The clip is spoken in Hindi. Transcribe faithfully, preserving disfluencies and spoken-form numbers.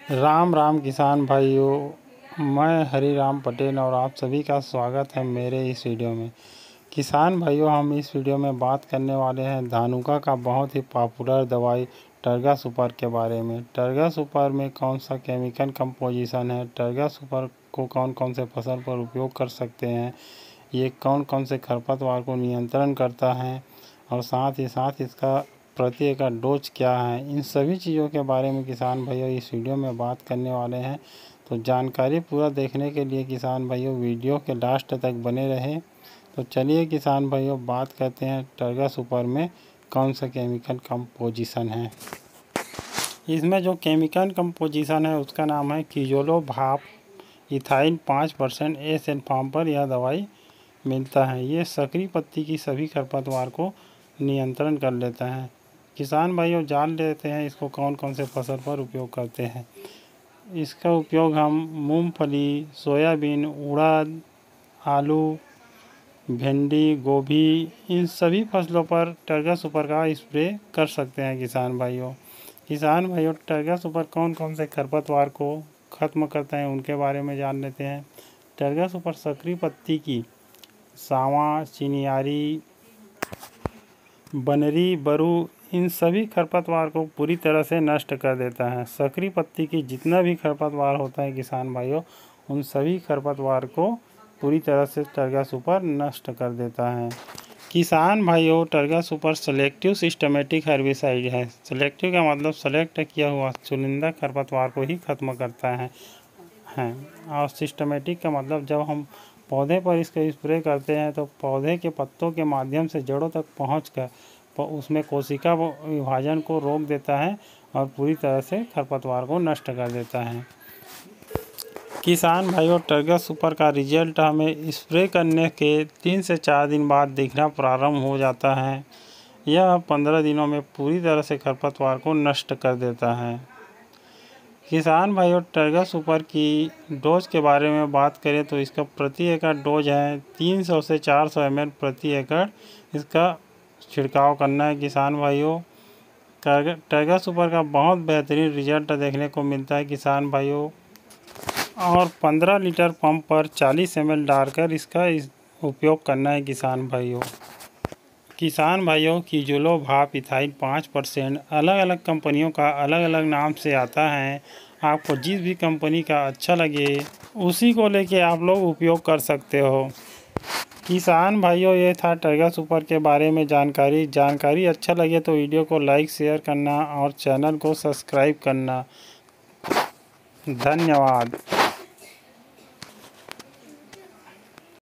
राम राम किसान भाइयों, मैं हरी राम पटेल और आप सभी का स्वागत है मेरे इस वीडियो में। किसान भाइयों, हम इस वीडियो में बात करने वाले हैं धानुका का बहुत ही पॉपुलर दवाई टर्गा सुपर के बारे में। टर्गा सुपर में कौन सा केमिकल कंपोजिशन है, टर्गा सुपर को कौन कौन से फसल पर उपयोग कर सकते हैं, ये कौन कौन से खरपतवार को नियंत्रण करता है और साथ ही साथ इसका प्रति एकड़ डोज क्या है, इन सभी चीज़ों के बारे में किसान भाइयों इस वीडियो में बात करने वाले हैं। तो जानकारी पूरा देखने के लिए किसान भाइयों वीडियो के लास्ट तक बने रहें। तो चलिए किसान भाइयों बात करते हैं टर्गा सुपर में कौन सा केमिकल कंपोजिशन है। इसमें जो केमिकल कंपोजिशन है उसका नाम है कीजोलो भाप इथाइल पाँच परसेंट एस एन फार्म पर यह दवाई मिलता है। ये सकरी पत्ती की सभी खरपतवार को नियंत्रण कर लेता है। किसान भाइयों जान लेते हैं इसको कौन कौन से फसल पर उपयोग करते हैं। इसका उपयोग हम मूंगफली, सोयाबीन, उड़द, आलू, भिंडी, गोभी, इन सभी फसलों पर टर्गा सुपर का स्प्रे कर सकते हैं। किसान भाइयों किसान भाइयों टर्गा सुपर कौन कौन से खरपतवार को ख़त्म करते हैं उनके बारे में जान लेते हैं। टर्गा सुपर सकरी पत्ती की सावा, चिनियारी, बनरी, बरू, इन सभी खरपतवार को पूरी तरह से नष्ट कर देता है। सकरी पत्ती की जितना भी खरपतवार होता है किसान भाइयों, उन सभी खरपतवार को पूरी तरह से टर्गा सुपर नष्ट कर देता है। किसान भाइयों Targa super selective systematic herbicide है। सेलेक्टिव का मतलब सेलेक्ट किया हुआ चुनिंदा खरपतवार को ही खत्म करता है हैं और सिस्टमेटिक का मतलब जब हम पौधे पर इसका स्प्रे करते हैं तो पौधे के पत्तों के माध्यम से जड़ों तक पहुंचकर उसमें कोशिका विभाजन को रोक देता है और पूरी तरह से खरपतवार को नष्ट कर देता है। किसान भाइयों टर्गा सुपर का रिजल्ट हमें स्प्रे करने के तीन से चार दिन बाद दिखना प्रारंभ हो जाता है। यह पंद्रह दिनों में पूरी तरह से खरपतवार को नष्ट कर देता है। किसान भाइयों टर्गा सुपर की डोज के बारे में बात करें तो इसका प्रति एकड़ डोज है तीन सौ से चार सौ एम एल प्रति एकड़ इसका छिड़काव करना है। किसान भाइयों टर्गा सुपर का बहुत बेहतरीन रिजल्ट देखने को मिलता है किसान भाइयों, और पंद्रह लीटर पंप पर चालीस एम एल डालकर इसका इस उपयोग करना है। किसान भाइयों किसान भाइयों कीजोलो भाप इथाइल पाँच परसेंट अलग अलग कंपनियों का अलग अलग नाम से आता है। आपको जिस भी कंपनी का अच्छा लगे उसी को लेके आप लोग उपयोग कर सकते हो। किसान भाइयों ये था टर्गा सुपर के बारे में जानकारी। जानकारी अच्छा लगे तो वीडियो को लाइक शेयर करना और चैनल को सब्सक्राइब करना। धन्यवाद।